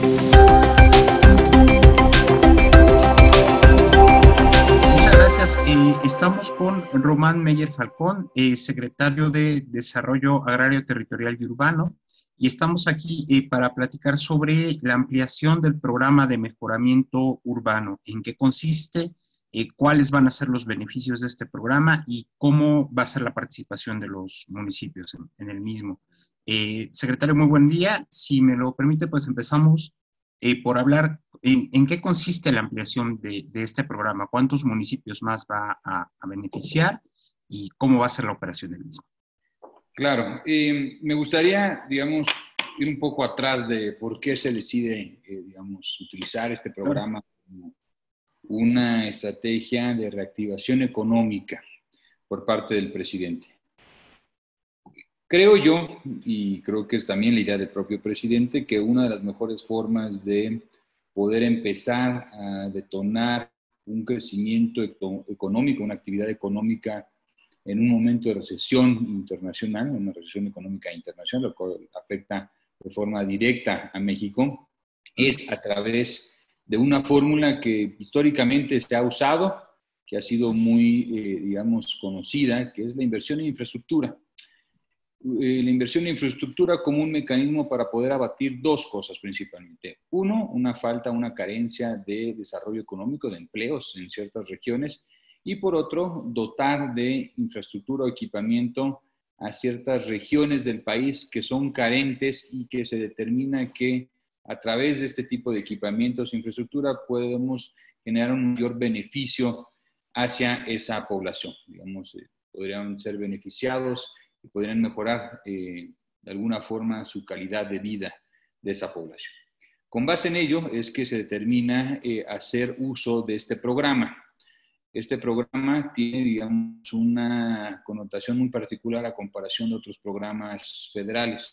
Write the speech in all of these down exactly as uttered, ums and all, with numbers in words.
Muchas gracias. Eh, estamos con Román Meyer Falcón, eh, secretario de Desarrollo Agrario, Territorial y Urbano, y estamos aquí eh, para platicar sobre la ampliación del programa de mejoramiento urbano, en qué consiste, eh, cuáles van a ser los beneficios de este programa y cómo va a ser la participación de los municipios en, en el mismo. Eh, secretario, muy buen día. Si me lo permite, pues empezamos eh, por hablar en, en qué consiste la ampliación de, de este programa, cuántos municipios más va a, a beneficiar y cómo va a ser la operación del mismo. Claro, eh, me gustaría, digamos, ir un poco atrás de por qué se decide, eh, digamos, utilizar este programa como una estrategia de reactivación económica por parte del presidente. Creo yo, y creo que es también la idea del propio presidente, que una de las mejores formas de poder empezar a detonar un crecimiento económico, una actividad económica en un momento de recesión internacional, una recesión económica internacional, lo cual afecta de forma directa a México, es a través de una fórmula que históricamente se ha usado, que ha sido muy, eh, digamos, conocida, que es la inversión en infraestructura. Eh, la inversión en infraestructura como un mecanismo para poder abatir dos cosas principalmente. Uno, una falta, una carencia de desarrollo económico, de empleos en ciertas regiones, y por otro, dotar de infraestructura o equipamiento a ciertas regiones del país que son carentes y que se determina que a través de este tipo de equipamientos e infraestructura podemos generar un mayor beneficio hacia esa población. Digamos, eh, podrían ser beneficiados y podrían mejorar eh, de alguna forma su calidad de vida de esa población. Con base en ello es que se determina eh, hacer uso de este programa. Este programa tiene, digamos, una connotación muy particular a comparación de otros programas federales.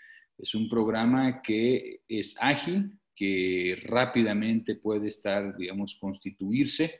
Es un programa que es ágil, que rápidamente puede estar, digamos, constituirse,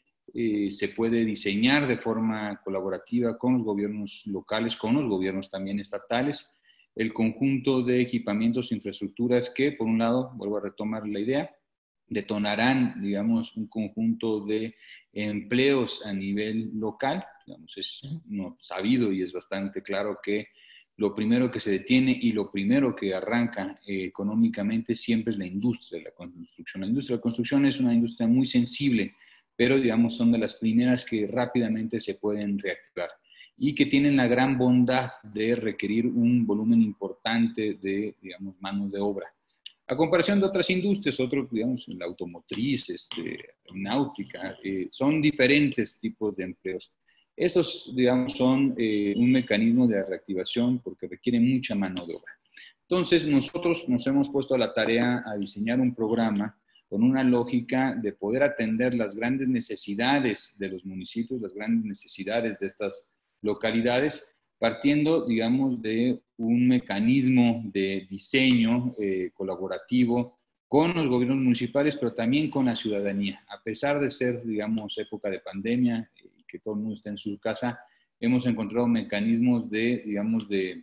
eh, se puede diseñar de forma colaborativa con los gobiernos locales, con los gobiernos también estatales, el conjunto de equipamientos e infraestructuras que, por un lado, vuelvo a retomar la idea, detonarán, digamos, un conjunto de empleos a nivel local. Digamos, es no, sabido y es bastante claro que lo primero que se detiene y lo primero que arranca eh, económicamente siempre es la industria de la construcción. La industria de la construcción es una industria muy sensible, pero, digamos, son de las primeras que rápidamente se pueden reactivar y que tienen la gran bondad de requerir un volumen importante de, digamos, mano de obra. A comparación de otras industrias, otros, digamos, la automotriz, este, náutica, eh, son diferentes tipos de empleos. Estos, digamos, son eh, un mecanismo de reactivación porque requieren mucha mano de obra. Entonces, nosotros nos hemos puesto a la tarea a diseñar un programa con una lógica de poder atender las grandes necesidades de los municipios, las grandes necesidades de estas localidades, partiendo, digamos, de un mecanismo de diseño eh, colaborativo con los gobiernos municipales, pero también con la ciudadanía. A pesar de ser, digamos, época de pandemia y que todo el mundo está en su casa, hemos encontrado mecanismos de, digamos, de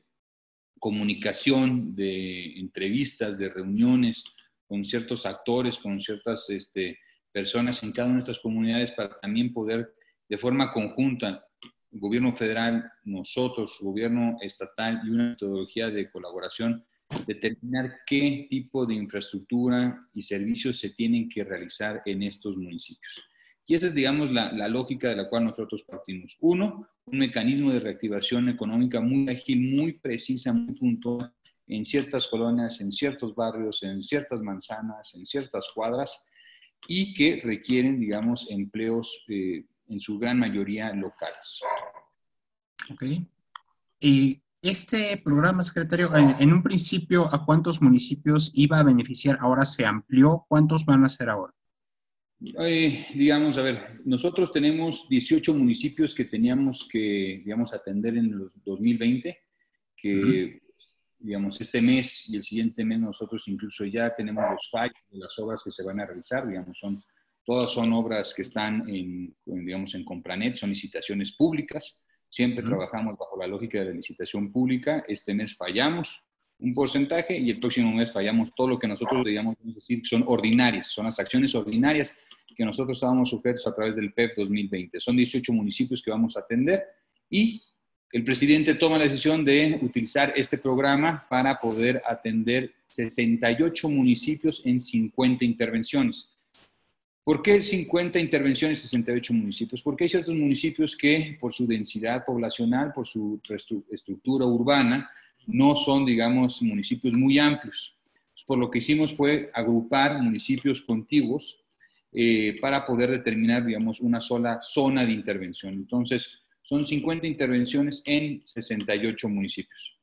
comunicación, de entrevistas, de reuniones con ciertos actores, con ciertas este, personas en cada una de estas comunidades para también poder, de forma conjunta, el gobierno federal, nosotros, gobierno estatal y una metodología de colaboración, determinar qué tipo de infraestructura y servicios se tienen que realizar en estos municipios. Y esa es, digamos, la, la lógica de la cual nosotros partimos. Uno, un mecanismo de reactivación económica muy ágil, muy precisa, muy puntual, en ciertas colonias, en ciertos barrios, en ciertas manzanas, en ciertas cuadras, y que requieren, digamos, empleos eh, en su gran mayoría locales. Ok. Y este programa, secretario, en, en un principio, ¿a cuántos municipios iba a beneficiar? Ahora se amplió. ¿Cuántos van a ser ahora? Eh, digamos, a ver, nosotros tenemos dieciocho municipios que teníamos que, digamos, atender en los dos mil veinte, que, uh-huh. digamos, este mes y el siguiente mes nosotros incluso ya tenemos los fallos de las obras que se van a realizar, digamos, son, todas son obras que están en, digamos, en Compranet, son licitaciones públicas, siempre uh-huh. trabajamos bajo la lógica de la licitación pública, este mes fallamos, un porcentaje y el próximo mes fallamos todo lo que nosotros digamos, es decir, son ordinarias, son las acciones ordinarias que nosotros estábamos sujetos a través del P E P dos mil veinte. Son dieciocho municipios que vamos a atender y el presidente toma la decisión de utilizar este programa para poder atender sesenta y ocho municipios en cincuenta intervenciones. ¿Por qué cincuenta intervenciones en sesenta y ocho municipios? Porque hay ciertos municipios que por su densidad poblacional, por su estructura urbana, no son, digamos, municipios muy amplios. Por lo que hicimos fue agrupar municipios contiguos eh, para poder determinar, digamos, una sola zona de intervención. Entonces, son cincuenta intervenciones en sesenta y ocho municipios.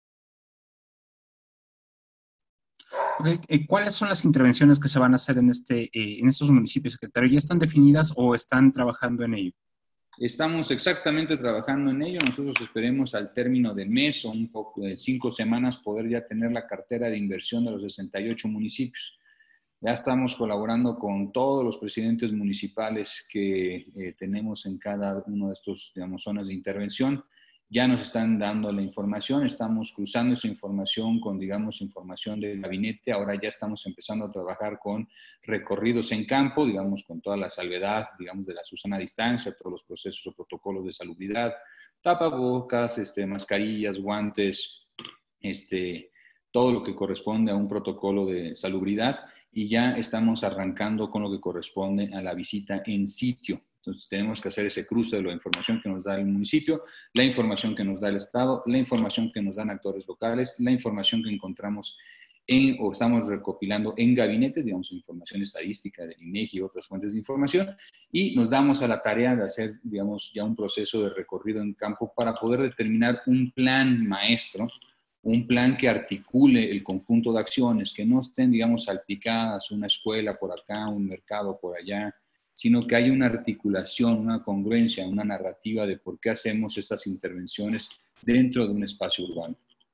Okay. ¿Cuáles son las intervenciones que se van a hacer en, este, eh, en estos municipios, secretario? ¿Ya están definidas o están trabajando en ello? Estamos exactamente trabajando en ello. Nosotros esperemos al término del mes o un poco de cinco semanas poder ya tener la cartera de inversión de los sesenta y ocho municipios. Ya estamos colaborando con todos los presidentes municipales que eh, tenemos en cada uno de estos, digamos, zonas de intervención. Ya nos están dando la información, estamos cruzando esa información con, digamos, información del gabinete. Ahora ya estamos empezando a trabajar con recorridos en campo, digamos, con toda la salvedad, digamos, de la Susana Distancia, todos los procesos o protocolos de salubridad, tapabocas, este, mascarillas, guantes, este, todo lo que corresponde a un protocolo de salubridad. Y ya estamos arrancando con lo que corresponde a la visita en sitio. Entonces tenemos que hacer ese cruce de la información que nos da el municipio, la información que nos da el Estado, la información que nos dan actores locales, la información que encontramos en, o estamos recopilando en gabinetes, digamos, información estadística del INEGI y otras fuentes de información, y nos damos a la tarea de hacer, digamos, ya un proceso de recorrido en campo para poder determinar un plan maestro, un plan que articule el conjunto de acciones, que no estén, digamos, salpicadas, una escuela por acá, un mercado por allá, sino que haya una articulación, una congruencia, una narrativa de por qué hacemos estas intervenciones dentro de un espacio urbano.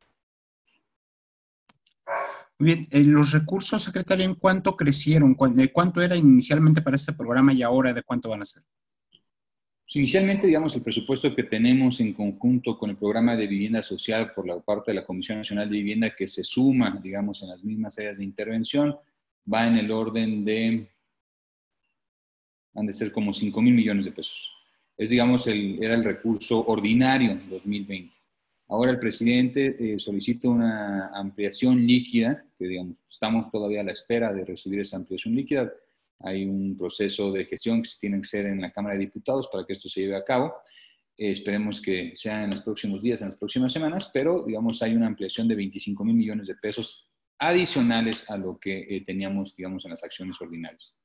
Muy bien, eh, los recursos, secretario, ¿en cuánto crecieron? ¿De cuánto era inicialmente para este programa y ahora de cuánto van a ser? Inicialmente, digamos, el presupuesto que tenemos en conjunto con el programa de vivienda social por la parte de la Comisión Nacional de Vivienda, que se suma, digamos, en las mismas áreas de intervención, va en el orden de, han de ser como cinco mil millones de pesos. Es, digamos, el, era el recurso ordinario en dos mil veinte. Ahora el presidente eh, solicita una ampliación líquida, que, digamos, estamos todavía a la espera de recibir esa ampliación líquida. Hay un proceso de gestión que se tiene que hacer en la Cámara de Diputados para que esto se lleve a cabo. Eh, esperemos que sea en los próximos días, en las próximas semanas, pero, digamos, hay una ampliación de veinticinco mil millones de pesos adicionales a lo que eh, teníamos, digamos, en las acciones ordinarias.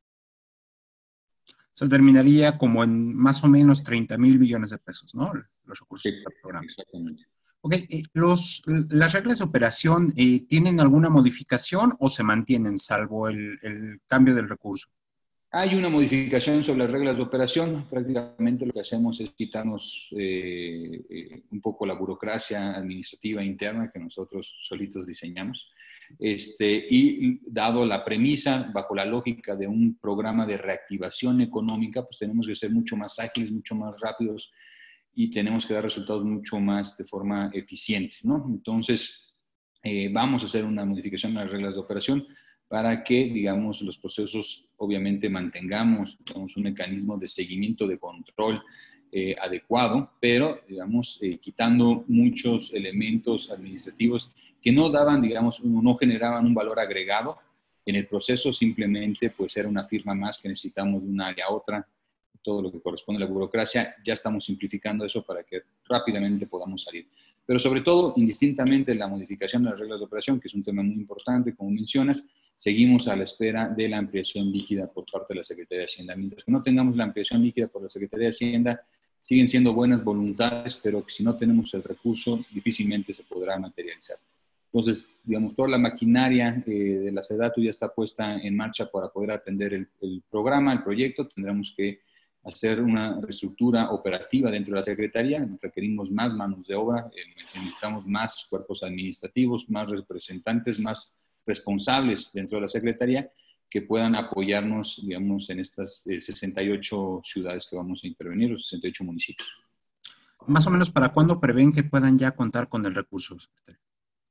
Se terminaría como en más o menos treinta mil millones de pesos, ¿no? Los recursos Sí, del programa. Exactamente. Ok, eh, los, ¿las reglas de operación eh, tienen alguna modificación o se mantienen salvo el, el cambio del recurso? Hay una modificación sobre las reglas de operación. Prácticamente lo que hacemos es quitarnos eh, eh, un poco la burocracia administrativa interna que nosotros solitos diseñamos. Este, y dado la premisa, bajo la lógica de un programa de reactivación económica, pues tenemos que ser mucho más ágiles, mucho más rápidos y tenemos que dar resultados mucho más de forma eficiente, ¿no? Entonces, eh, vamos a hacer una modificación en las reglas de operación para que, digamos, los procesos obviamente mantengamos, digamos, un mecanismo de seguimiento, de control eh, adecuado, pero, digamos, eh, quitando muchos elementos administrativos que no daban, digamos, no generaban un valor agregado en el proceso, simplemente pues era una firma más que necesitamos de una área a otra, todo lo que corresponde a la burocracia, ya estamos simplificando eso para que rápidamente podamos salir. Pero sobre todo, indistintamente, la modificación de las reglas de operación, que es un tema muy importante, como mencionas, seguimos a la espera de la ampliación líquida por parte de la Secretaría de Hacienda. Mientras que no tengamos la ampliación líquida por la Secretaría de Hacienda, siguen siendo buenas voluntades, pero si no tenemos el recurso, difícilmente se podrá materializar. Entonces, digamos, toda la maquinaria eh, de la SEDATU ya está puesta en marcha para poder atender el, el programa, el proyecto. Tendremos que hacer una reestructura operativa dentro de la Secretaría. Requerimos más manos de obra, eh, necesitamos más cuerpos administrativos, más representantes, más responsables dentro de la Secretaría que puedan apoyarnos, digamos, en estas eh, sesenta y ocho ciudades que vamos a intervenir, los sesenta y ocho municipios. Más o menos, ¿para cuándo prevén que puedan ya contar con el recurso, secretario?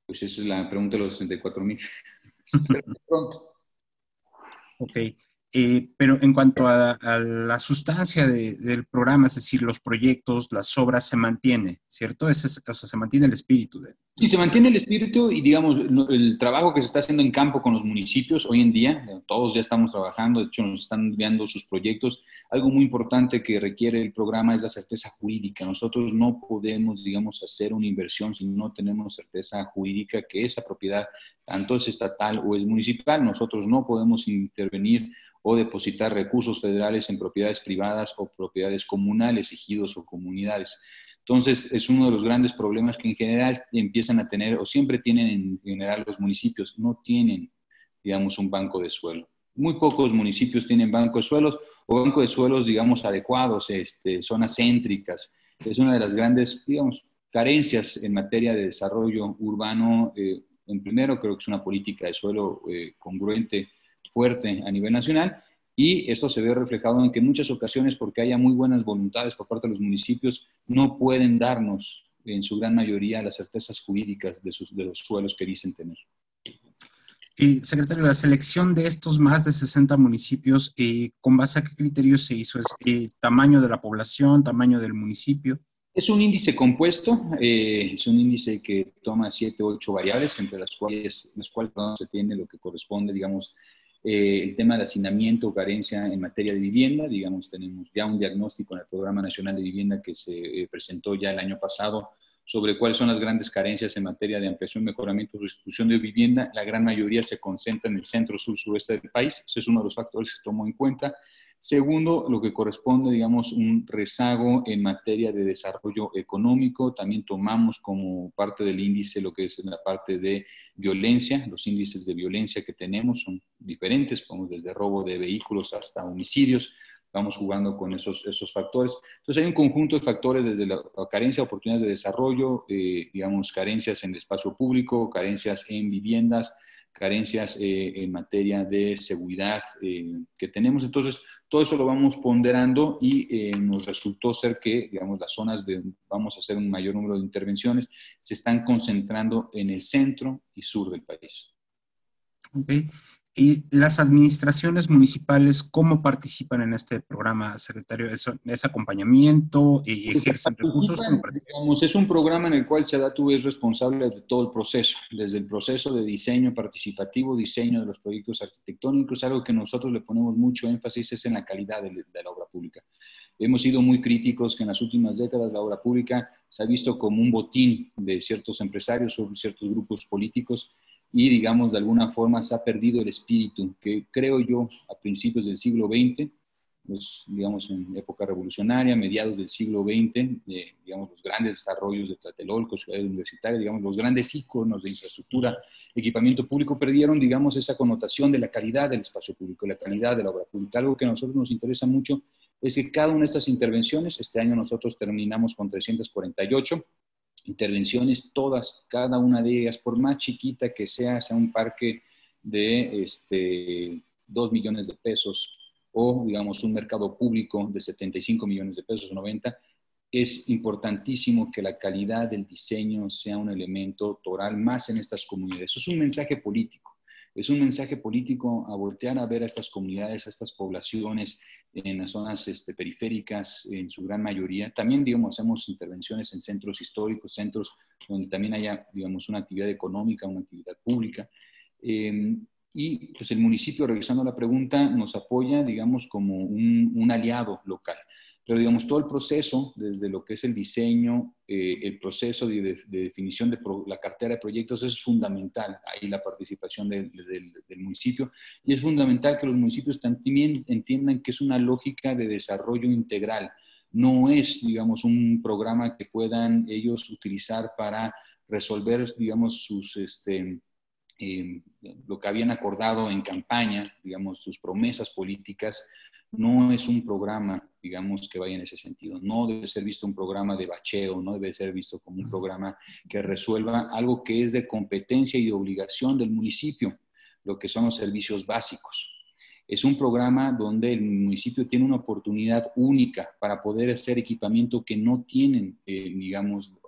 Pues esa es la pregunta de los sesenta y cuatro mil. Pronto. Ok. Eh, pero en cuanto a, a la sustancia de, del programa, es decir, los proyectos, las obras, se mantiene, ¿cierto? Ese es, o sea, se mantiene el espíritu de, Sí, del se programa. mantiene el espíritu y, digamos, el trabajo que se está haciendo en campo con los municipios hoy en día, todos ya estamos trabajando, de hecho nos están enviando sus proyectos. Algo muy importante que requiere el programa es la certeza jurídica. Nosotros no podemos, digamos, hacer una inversión si no tenemos certeza jurídica que esa propiedad, tanto es estatal o es municipal. Nosotros no podemos intervenir o depositar recursos federales en propiedades privadas o propiedades comunales, ejidos o comunidades. Entonces, es uno de los grandes problemas que en general empiezan a tener, o siempre tienen en general los municipios, no tienen, digamos, un banco de suelo. Muy pocos municipios tienen banco de suelos o banco de suelos, digamos, adecuados, este, zonas céntricas. Es una de las grandes, digamos, carencias en materia de desarrollo urbano. Eh, en primero, creo que es una política de suelo eh, congruente, fuerte a nivel nacional. Y esto se ve reflejado en que en muchas ocasiones, porque haya muy buenas voluntades por parte de los municipios, no pueden darnos, en su gran mayoría, las certezas jurídicas de, sus, de los suelos que dicen tener. Eh, secretario, la selección de estos más de sesenta municipios, eh, ¿con base a qué criterios se hizo? ¿Es eh, tamaño de la población, tamaño del municipio? Es un índice compuesto, eh, es un índice que toma siete o ocho variables, entre las cuales, las cuales perdón, se tiene lo que corresponde, digamos, eh, el tema de hacinamiento o carencia en materia de vivienda. Digamos, tenemos ya un diagnóstico en el Programa Nacional de Vivienda que se eh, presentó ya el año pasado sobre cuáles son las grandes carencias en materia de ampliación, mejoramiento o sustitución de vivienda. La gran mayoría se concentra en el centro, sur, sureste del país. Ese es uno de los factores que tomó en cuenta. Segundo, lo que corresponde, digamos, un rezago en materia de desarrollo económico. También tomamos como parte del índice lo que es la parte de violencia. Los índices de violencia que tenemos son diferentes, vamos desde robo de vehículos hasta homicidios. Vamos jugando con esos, esos factores. Entonces hay un conjunto de factores desde la, la carencia de oportunidades de desarrollo, eh, digamos, carencias en el espacio público, carencias en viviendas, carencias eh, en materia de seguridad eh, que tenemos. Entonces, todo eso lo vamos ponderando y eh, nos resultó ser que, digamos, las zonas de vamos a hacer un mayor número de intervenciones se están concentrando en el centro y sur del país. Okay. ¿Y las administraciones municipales cómo participan en este programa, secretario? ¿Es, es acompañamiento y ejercen recursos? ¿Cómo participan? Digamos, es un programa en el cual SEDATU es responsable de todo el proceso, desde el proceso de diseño participativo, diseño de los proyectos arquitectónicos. Algo que nosotros le ponemos mucho énfasis es en la calidad de, de la obra pública. Hemos sido muy críticos que en las últimas décadas la obra pública se ha visto como un botín de ciertos empresarios o ciertos grupos políticos y, digamos, de alguna forma se ha perdido el espíritu que, creo yo, a principios del siglo veinte, pues, digamos, en época revolucionaria, mediados del siglo veinte, eh, digamos, los grandes desarrollos de Tlatelolco, ciudades universitarias, digamos, los grandes íconos de infraestructura, equipamiento público, perdieron, digamos, esa connotación de la calidad del espacio público, la calidad de la obra pública. Algo que a nosotros nos interesa mucho es que cada una de estas intervenciones, este año nosotros terminamos con trescientas cuarenta y ocho intervenciones, todas, cada una de ellas, por más chiquita que sea, sea un parque de este, dos millones de pesos o, digamos, un mercado público de setenta y cinco millones de pesos o noventa, es importantísimo que la calidad del diseño sea un elemento toral más en estas comunidades. Eso es un mensaje político. Es un mensaje político a voltear a ver a estas comunidades, a estas poblaciones en las zonas este, periféricas, en su gran mayoría. También, digamos, hacemos intervenciones en centros históricos, centros donde también haya, digamos, una actividad económica, una actividad pública. Eh, y pues el municipio, regresando a la pregunta, nos apoya, digamos, como un, un aliado local. Pero, digamos, todo el proceso, desde lo que es el diseño, eh, el proceso de, de, de definición de pro, la cartera de proyectos, es fundamental. Ahí la participación del, del, del municipio. Y es fundamental que los municipios también entiendan que es una lógica de desarrollo integral. No es, digamos, un programa que puedan ellos utilizar para resolver, digamos, sus... Este, Eh, lo que habían acordado en campaña, digamos, sus promesas políticas, no es un programa, digamos, que vaya en ese sentido. No debe ser visto un programa de bacheo, no debe ser visto como un programa que resuelva algo que es de competencia y de obligación del municipio, lo que son los servicios básicos. Es un programa donde el municipio tiene una oportunidad única para poder hacer equipamiento que no tienen, eh, digamos,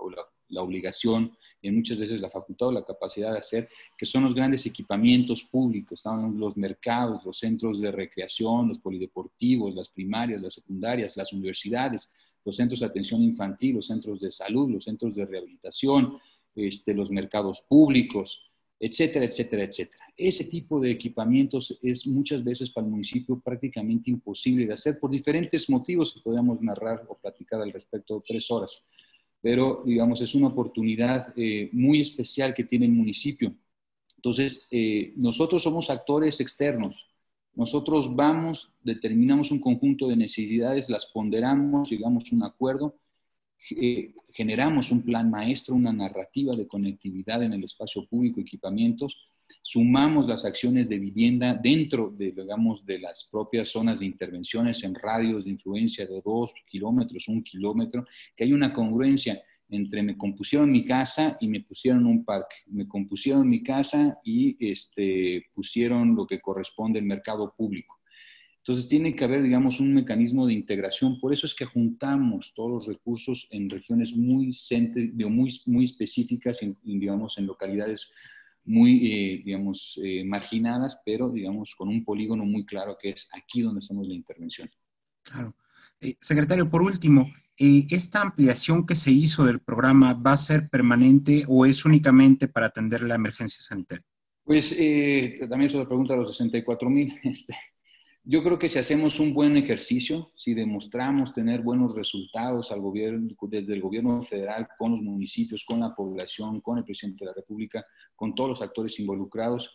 la obligación y muchas veces la facultad o la capacidad de hacer, que son los grandes equipamientos públicos. Están los mercados, los centros de recreación, los polideportivos, las primarias, las secundarias, las universidades, los centros de atención infantil, los centros de salud, los centros de rehabilitación, este, los mercados públicos, etcétera, etcétera, etcétera. Ese tipo de equipamientos es muchas veces para el municipio prácticamente imposible de hacer por diferentes motivos que podríamos narrar o platicar al respecto tres horas. Pero, digamos, es una oportunidad eh, muy especial que tiene el municipio. Entonces, eh, nosotros somos actores externos. Nosotros vamos, determinamos un conjunto de necesidades, las ponderamos, llegamos a un acuerdo, eh, generamos un plan maestro, una narrativa de conectividad en el espacio público, equipamientos, sumamos las acciones de vivienda dentro de, digamos, de las propias zonas de intervenciones en radios de influencia de dos kilómetros, un kilómetro, que hay una congruencia entre me compusieron mi casa y me pusieron un parque, me compusieron mi casa y este, pusieron lo que corresponde al mercado público. Entonces tiene que haber, digamos, un mecanismo de integración. Por eso es que juntamos todos los recursos en regiones muy, muy, muy específicas, en, digamos, en localidades muy, eh, digamos, eh, marginadas, pero, digamos, con un polígono muy claro que es aquí donde hacemos la intervención. Claro. Eh, secretario, por último, eh, ¿esta ampliación que se hizo del programa va a ser permanente o es únicamente para atender la emergencia sanitaria? Pues eh, también es otra pregunta de los sesenta y cuatro mil. Este, yo creo que si hacemos un buen ejercicio, si demostramos tener buenos resultados al gobierno, desde el gobierno federal, con los municipios, con la población, con el presidente de la República, con todos los actores involucrados,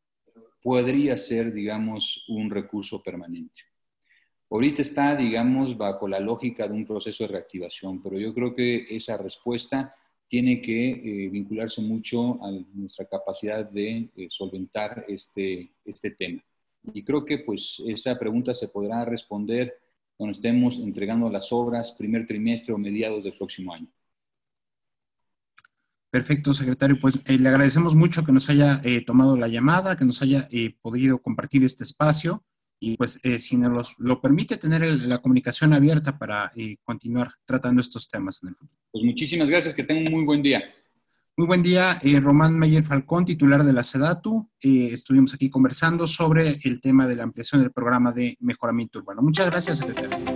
podría ser, digamos, un recurso permanente. Ahorita está, digamos, bajo la lógica de un proceso de reactivación, pero yo creo que esa respuesta tiene que eh, vincularse mucho a nuestra capacidad de eh, solventar este, este tema. Y creo que pues esa pregunta se podrá responder cuando estemos entregando las obras primer trimestre o mediados del próximo año. Perfecto, secretario. Pues eh, le agradecemos mucho que nos haya eh, tomado la llamada, que nos haya eh, podido compartir este espacio y pues eh, si nos lo permite tener el, la comunicación abierta para eh, continuar tratando estos temas en el futuro. Pues muchísimas gracias, que tengan un muy buen día. Muy buen día, eh, Román Meyer Falcón, titular de la SEDATU. Eh, estuvimos aquí conversando sobre el tema de la ampliación del programa de mejoramiento urbano. Muchas gracias, secretario.